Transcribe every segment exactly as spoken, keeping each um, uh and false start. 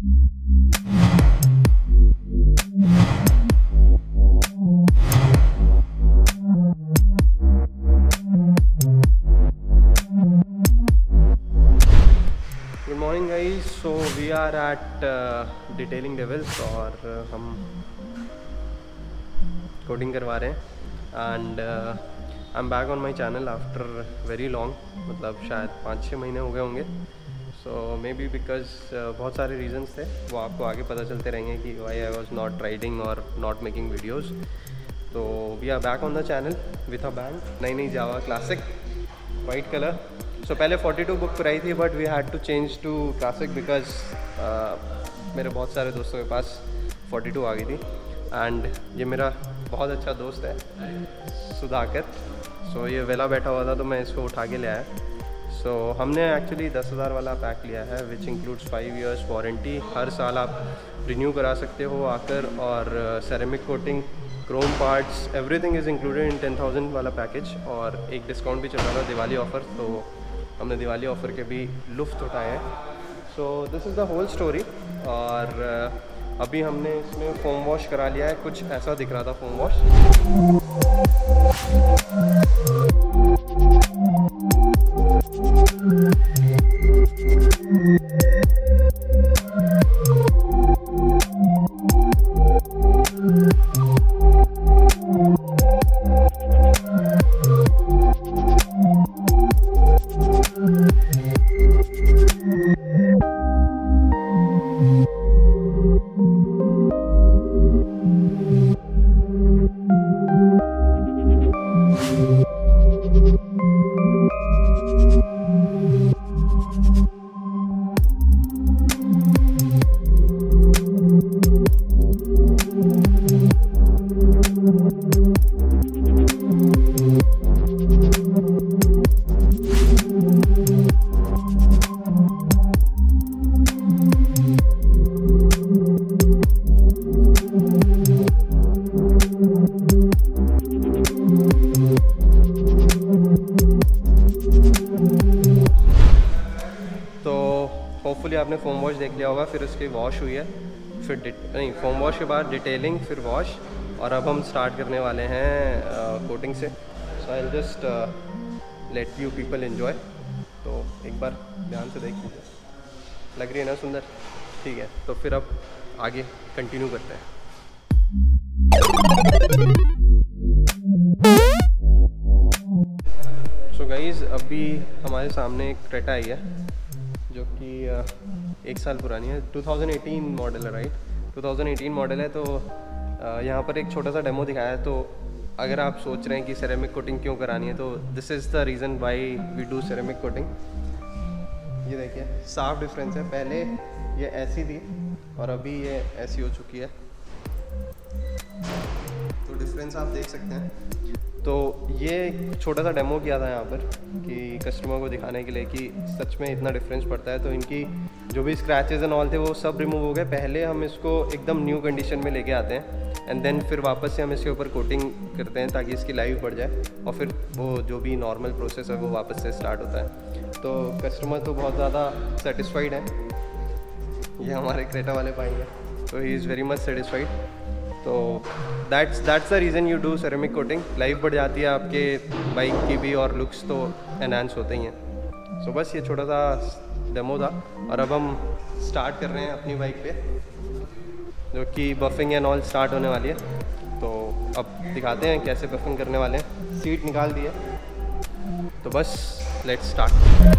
Good morning guys, so we are at Detailing Devils और uh, हम coating करवा रहे हैं and I am back on my channel after very long, मतलब शायद पाँच छः महीने हो गए होंगे। सो मे बी बिकॉज बहुत सारे रीजंस थे, वो आपको आगे पता चलते रहेंगे कि why I was not riding और नॉट मेकिंग वीडियोज़। तो we are back on the channel with a brand, नई नई Jawa classic white colour. So पहले फोर्टी टू बुक कराई थी but we had to change to classic because मेरे बहुत सारे दोस्तों के पास फोर्टी टू आ गई थी। एंड ये मेरा बहुत अच्छा दोस्त है सुधाकर। सो so, ये वेला बैठा हुआ था तो मैं इसको उठा के ले आया। सो so, हमने एक्चुअली दस हज़ार वाला पैक लिया है which includes five years warranty. हर साल आप रिन्यू करा सकते हो आकर, और ceramic coating, chrome parts, everything is included in ten thousand वाला पैकेज। और एक डिस्काउंट भी चल रहा था, दिवाली ऑफ़र, तो हमने दिवाली ऑफ़र के भी लुफ्त उठाए हैं। So this is the whole story. और अभी हमने इसमें फोम वॉश करा लिया है, कुछ ऐसा दिख रहा था फोम वॉश। होपफुली आपने फोम वॉश देख लिया होगा, फिर उसकी वॉश हुई है, फिर नहीं फोम वॉश के बाद डिटेलिंग, फिर वॉश, और अब हम स्टार्ट करने वाले हैं कोटिंग uh, से। So I just let you people enjoy. तो एक बार ध्यान से देख लीजिए, लग रही है ना सुंदर? ठीक है, तो फिर अब आगे कंटिन्यू करते हैं। सो गाइज़, अभी हमारे सामने एक क्रेटा आई है जो कि एक साल पुरानी है, टू थाउजेंड एटीन मॉडल है, right? Two thousand eighteen model है। तो यहाँ पर एक छोटा सा डेमो दिखाया है। तो अगर आप सोच रहे हैं कि सेरेमिक कोटिंग क्यों करानी है, तो this is the reason why we do ceramic coating. ये देखिए, साफ डिफरेंस है, पहले ये ऐसी थी और अभी ये ऐसी हो चुकी है। तो डिफरेंस आप देख सकते हैं। तो ये छोटा सा डेमो किया था यहाँ पर कि कस्टमर को दिखाने के लिए कि सच में इतना डिफरेंस पड़ता है। तो इनकी जो भी स्क्रैचेस एंड ऑल थे वो सब रिमूव हो गए। पहले हम इसको एकदम न्यू कंडीशन में लेके आते हैं एंड देन फिर वापस से हम इसके ऊपर कोटिंग करते हैं ताकि इसकी लाइफ बढ़ जाए, और फिर वो जो भी नॉर्मल प्रोसेस है वो वापस से स्टार्ट होता है। तो कस्टमर तो बहुत ज़्यादा सेटिस्फाइड है। ये हमारे क्रेटा वाले भाई हैं, तो he is very much satisfied. तो that's that's the reason you do ceramic coating. Life बढ़ जाती है आपके बाइक की भी, और लुक्स तो एनहांस होते ही हैं। सो बस ये छोटा सा डेमो था, और अब हम स्टार्ट कर रहे हैं अपनी बाइक पे, जो कि बफिंग एंड ऑल स्टार्ट होने वाली है। तो अब दिखाते हैं कैसे बफिंग करने वाले हैं। सीट निकाल दी है, तो बस लेट्स स्टार्ट।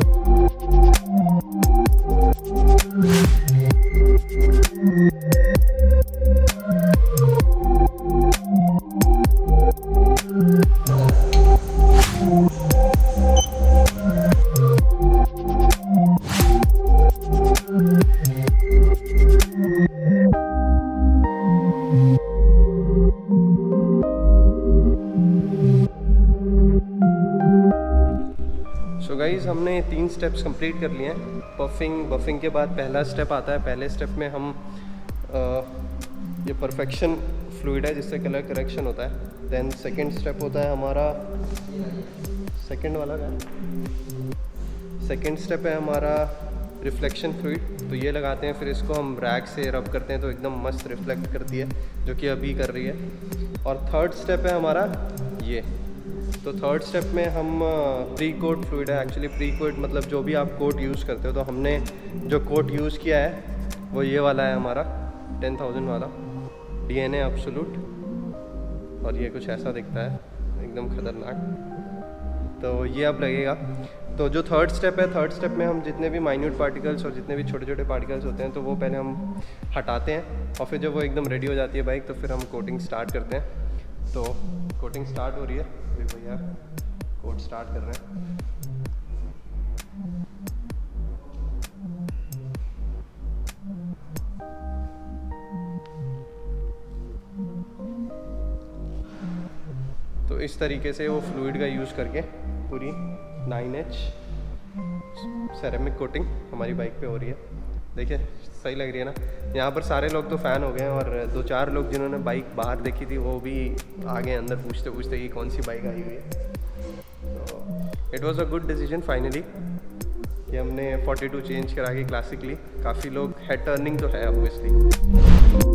सो गाइज़, हमने तीन स्टेप्स कंप्लीट कर लिए हैं। बफिंग बफिंग के बाद पहला स्टेप आता है। पहले स्टेप में हम आ, ये परफेक्शन फ्लूइड है जिससे कलर करेक्शन होता है। देन सेकंड स्टेप होता है हमारा, सेकंड वाला क्या, सेकंड स्टेप है हमारा रिफ्लेक्शन फ्लूइड, तो ये लगाते हैं, फिर इसको हम रैग से रब करते हैं तो एकदम मस्त रिफ्लेक्ट करती है, जो कि अभी कर रही है। और थर्ड स्टेप है हमारा ये। तो थर्ड स्टेप में हम प्री कोट फ्लूइड है, एक्चुअली प्री कोट मतलब जो भी आप कोट यूज़ करते हो, तो हमने जो कोट यूज़ किया है वो ये वाला है हमारा टेन थाउजेंड वाला डी एन ए एब्सोल्यूट, और ये कुछ ऐसा दिखता है एकदम ख़तरनाक। तो ये अब लगेगा। तो जो थर्ड स्टेप है, थर्ड स्टेप में हम जितने भी माइन्यूट पार्टिकल्स और जितने भी छोटे छोटे पार्टिकल्स होते हैं तो वो पहले हम हटाते हैं, और फिर जब वो एकदम रेडी हो जाती है बाइक तो फिर हम कोटिंग स्टार्ट करते हैं। तो कोटिंग स्टार्ट हो रही है, अभी भैया कोट स्टार्ट कर रहे हैं। तो इस तरीके से वो फ्लूइड का यूज़ करके पूरी नाइन एच सेरेमिक कोटिंग हमारी बाइक पे हो रही है। देखिए सही लग रही है ना। यहाँ पर सारे लोग तो फ़ैन हो गए हैं, और दो चार लोग जिन्होंने बाइक बाहर देखी थी वो भी आगे अंदर पूछते पूछते कि कौन सी बाइक आई हुई है। तो it was a good decision finally कि हमने फोर्टी टू चेंज करा के क्लासिकली। काफ़ी लोग हेड टर्निंग तो है ऑब्वियसली।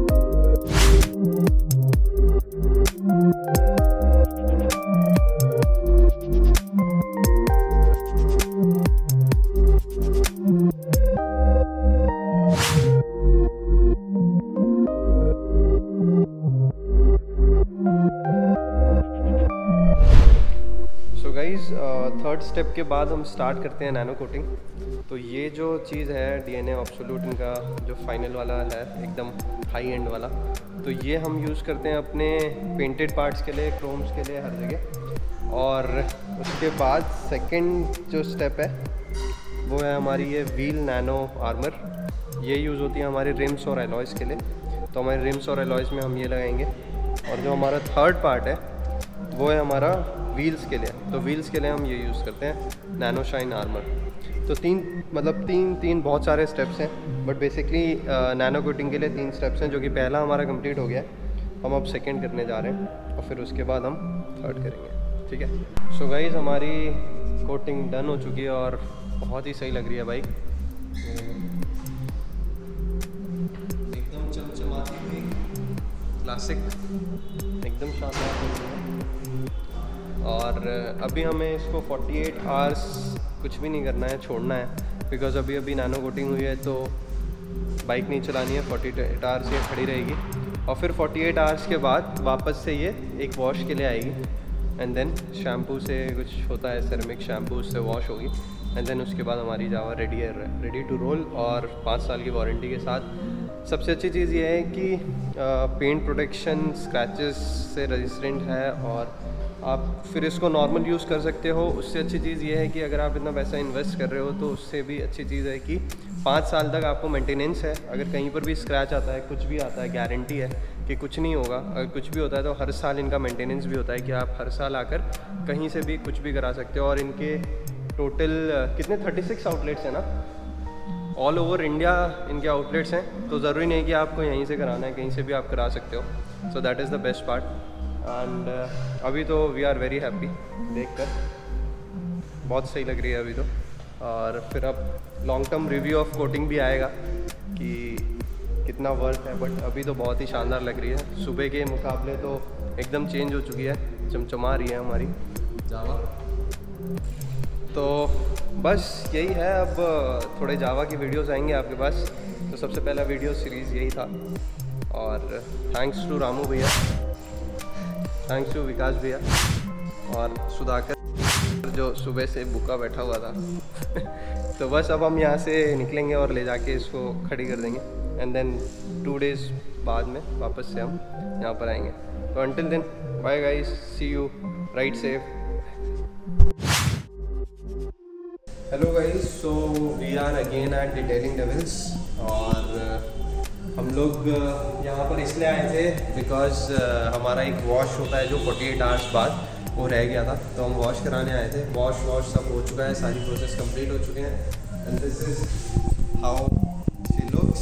थर्ड स्टेप के बाद हम स्टार्ट करते हैं नैनो कोटिंग। तो ये जो चीज़ है डी एन ए एब्सोल्यूट, इनका जो फाइनल वाला है एकदम हाई एंड वाला, तो ये हम यूज़ करते हैं अपने पेंटेड पार्ट्स के लिए, क्रोम्स के लिए, हर जगह। और उसके बाद सेकंड जो स्टेप है वो है हमारी ये व्हील नैनो आर्मर। ये यूज़ होती है हमारे रिम्स और एलॉयज़ के लिए। तो हमारे रिम्स और एलॉयज़ में हम ये लगाएंगे। और जो हमारा थर्ड पार्ट है वो है हमारा व्हील्स के लिए। तो व्हील्स के लिए हम ये यूज़ करते हैं नैनो शाइन आर्मर। तो तीन मतलब तीन तीन बहुत सारे स्टेप्स हैं, बट बेसिकली नैनो कोटिंग के लिए तीन स्टेप्स हैं, जो कि पहला हमारा कंप्लीट हो गया है। हम अब सेकंड करने जा रहे हैं और फिर उसके बाद हम थर्ड करेंगे, ठीक है। सो गाइस हमारी कोटिंग डन हो चुकी है और बहुत ही सही लग रही है बाइक, एकदम चमचमाती हुई क्लासिक, एकदम शानदार। और अभी हमें इसको अड़तालीस आवर्स कुछ भी नहीं करना है, छोड़ना है, बिकॉज़ अभी अभी नैनो कोटिंग हुई है तो बाइक नहीं चलानी है। अड़तालीस आवर्स ये खड़ी रहेगी और फिर अड़तालीस आवर्स के बाद वापस से ये एक वॉश के लिए आएगी, एंड देन शैम्पू से कुछ होता है, सेरेमिक शैम्पू, उससे वॉश होगी, एंड देन उसके बाद हमारी जावा रेडी है, रेडी टू रोल। और पाँच साल की वारंटी के साथ। सबसे अच्छी चीज़ ये है कि पेंट प्रोटेक्शन स्क्रैचेस से रेजिस्टेंट है और आप फिर इसको नॉर्मल यूज़ कर सकते हो। उससे अच्छी चीज़ ये है कि अगर आप इतना पैसा इन्वेस्ट कर रहे हो तो उससे भी अच्छी चीज़ है कि पाँच साल तक आपको मेंटेनेंस है। अगर कहीं पर भी स्क्रैच आता है, कुछ भी आता है, गारंटी है कि कुछ नहीं होगा। अगर कुछ भी होता है तो हर साल इनका मेंटेनेंस भी होता है कि आप हर साल आकर कहीं से भी कुछ भी करा सकते हो। और इनके टोटल कितने छत्तीस आउटलेट्स हैं ना, ऑल ओवर इंडिया इनके आउटलेट्स हैं। तो ज़रूरी नहीं कि आपको यहीं से कराना है, कहीं से भी आप करा सकते हो। So that is the best part. And uh, अभी तो वी आर वेरी हैप्पी देखकर, बहुत सही लग रही है अभी तो। और फिर अब long term review of coating भी आएगा कि कितना वर्थ है, बट अभी तो बहुत ही शानदार लग रही है। सुबह के मुकाबले तो एकदम चेंज हो चुकी है, चमचमा रही है हमारी जावा। तो बस यही है, अब थोड़े जावा की वीडियोस आएंगे आपके पास। तो सबसे पहला वीडियो सीरीज़ यही था, और थैंक्स टू रामू भैया, थैंक्स टू विकास भैया और सुधाकर जो सुबह से भूखा बैठा हुआ था। तो बस अब हम यहाँ से निकलेंगे और ले जाके इसको खड़ी कर देंगे, एंड देन टू डेज़ बाद में वापस से हम यहाँ पर आएंगे। तो until then bye guys, see you, ride safe. Hello guys, so we are again at Detailing Devils. और हम लोग यहाँ पर इसलिए आए थे बिकॉज हमारा एक वॉश होता है जो अड़तालीस आवर्स बाद वो रह गया था, तो हम वॉश कराने आए थे। वॉश वॉश सब हो चुका है, सारी प्रोसेस कंप्लीट हो चुके हैं, and this is how she looks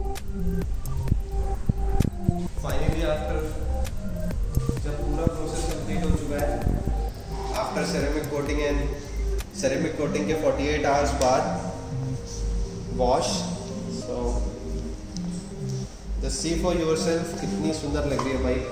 finally after. जब पूरा प्रोसेस कंप्लीट हो चुका है after ceramic coating and ceramic coating के अड़तालीस आवर्स बाद wash. So just see for yourself कितनी सुंदर लग रही है बाइक।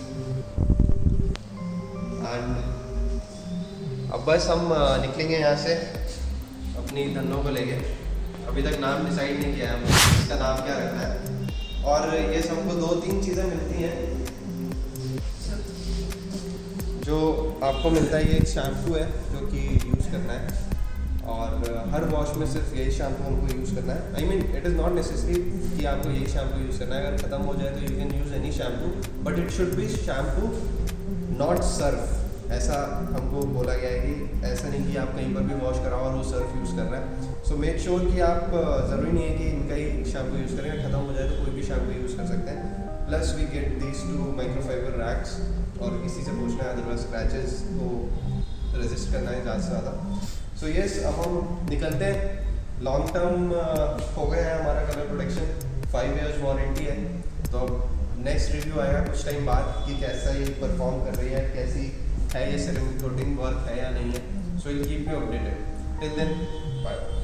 एंड अब बस हम निकलेंगे यहाँ से अपनी धन्नों को लेके। अभी तक नाम डिसाइड नहीं किया है हमने, इसका नाम क्या रखना है। और ये सबको दो तीन चीज़ें मिलती हैं। जो आपको मिलता है ये एक शैम्पू है जो कि यूज़ करना है, और हर वॉश में सिर्फ यही शैम्पू हमको यूज़ करना है। I mean it is not necessary कि आपको यही शैम्पू यूज़ करना है। अगर ख़त्म हो जाए तो you can use any shampoo, but it should be shampoo not Surf. ऐसा हमको बोला गया है कि ऐसा नहीं कि आप कहीं पर भी वॉश कराओ और वो सर्फ यूज़ कर रहा है। सो मेक श्योर कि आप ज़रूरी नहीं है कि इनका ही शैम्पू यूज़ करें, ख़त्म हो जाए तो कोई भी शैम्पू यूज़ कर सकते हैं। Plus we get these two microfibre rags, और इसी से पूछना है, अदरवाइज स्क्रैचेस को रेजिस्ट करना है ज़्यादा से ज़्यादा। सो येस, अब हम निकलते हैं। लॉन्ग टर्म हो गया है हमारा colour protection, five years warranty है। तो अब नेक्स्ट रिव्यू आएगा कुछ टाइम बाद कि कैसा ये परफॉर्म कर रही है, कैसी है ये सेरेमिक कोटिंग वर्क है या नहीं है। So will keep you updated. Till then bye.